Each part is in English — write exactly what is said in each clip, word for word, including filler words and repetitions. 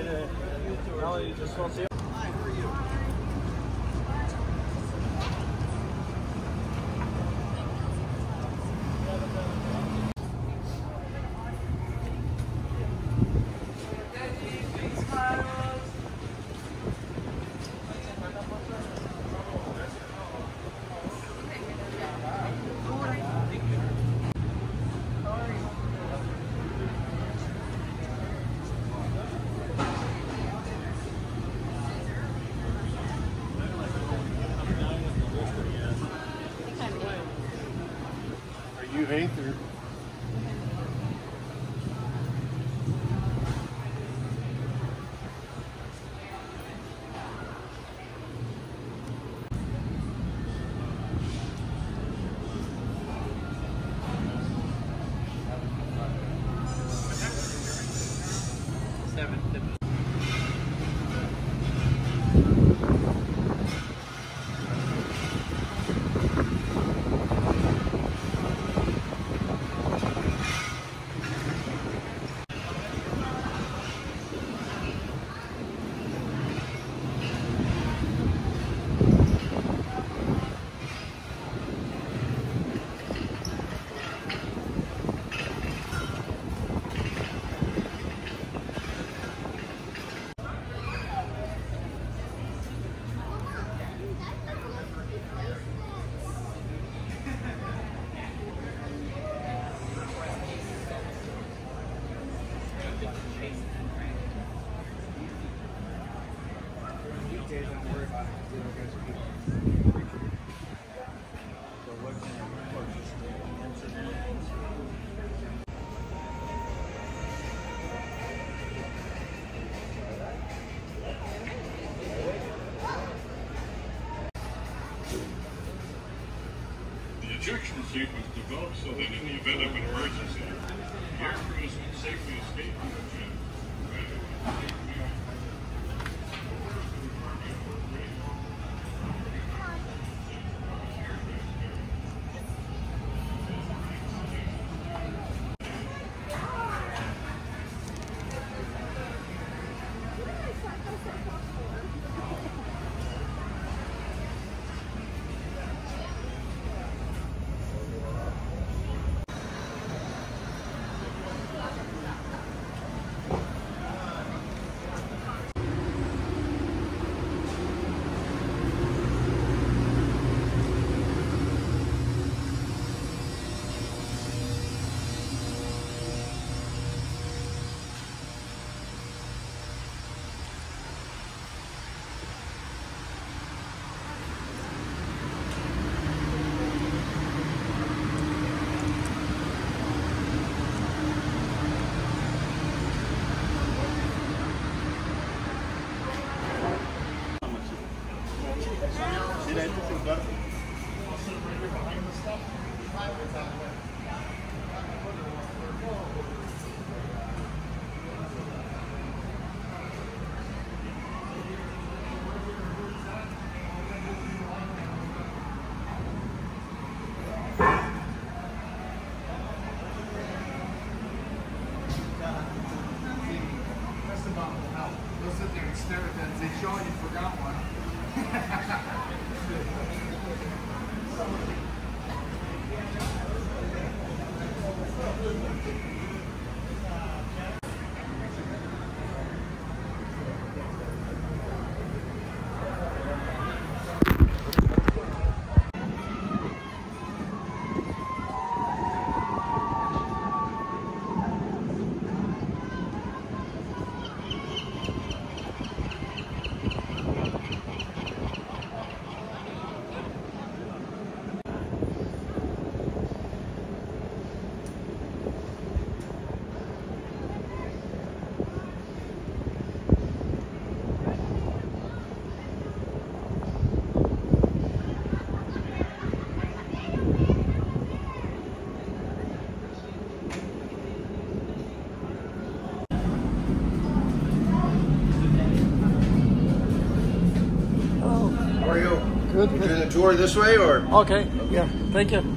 today. Now you just want to see it. You hate her. Seven. The ejection seat was developed so that in the event of an emergency, the air crews can safely escape from the jet. Go sit there and stare at that and say, Sean, you forgot one. How are you? Good. You doing the tour this way or? Okay. Yeah. Thank you.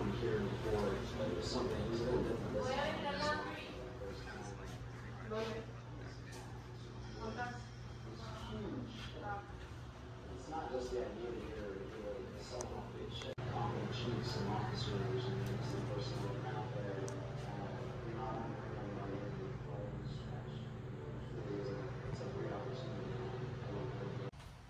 come here before, but it was something, it was a little different this time. It's not just the idea to hear the self-knowledge, common chiefs and officers and the person looking out there. Uh, you're not honoring anybody in the clothes. It's a, it's a great opportunity. I love it.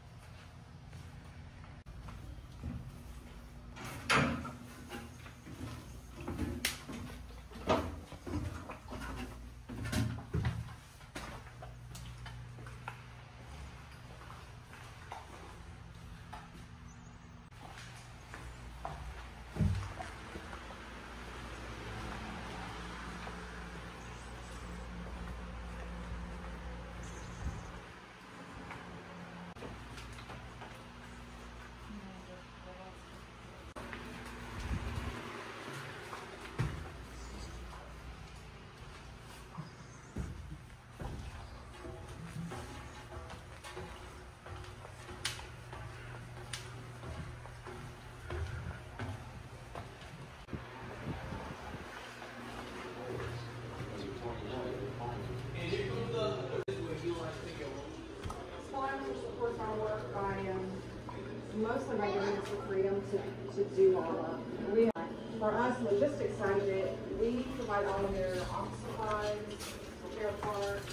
Farms supports our work by um, mostly by giving us the freedom to, to do all of it. We have, for us, logistics side of it, we provide all of their office supplies, spare parts,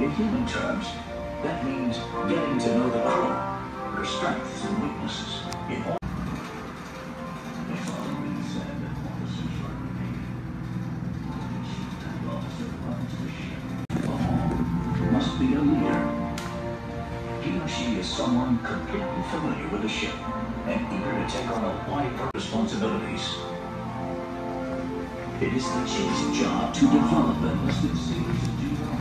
In human terms, that means getting to know the crew, their strengths and weaknesses. In all it's all been said that officers are remaining. That officer runs the ship. All must be a leader. He or she is someone completely familiar with the ship and eager to take on a wide variety of responsibilities. It is the chief's job to develop enlisted sailors and do well.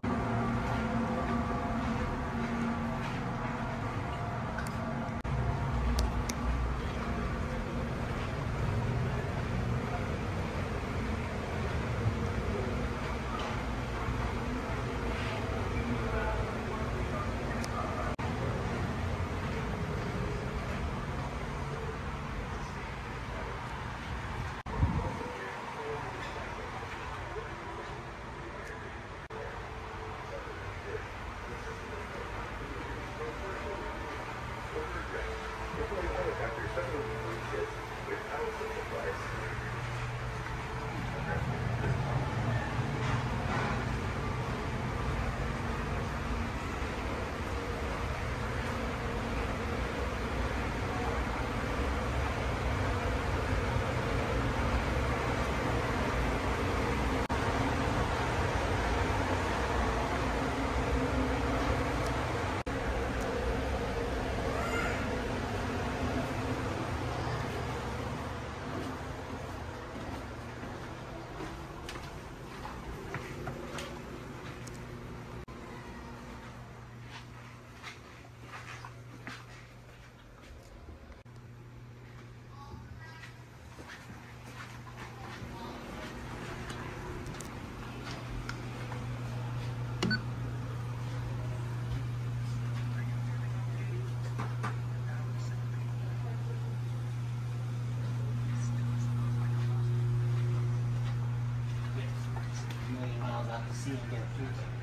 Million miles out to sea and get a future.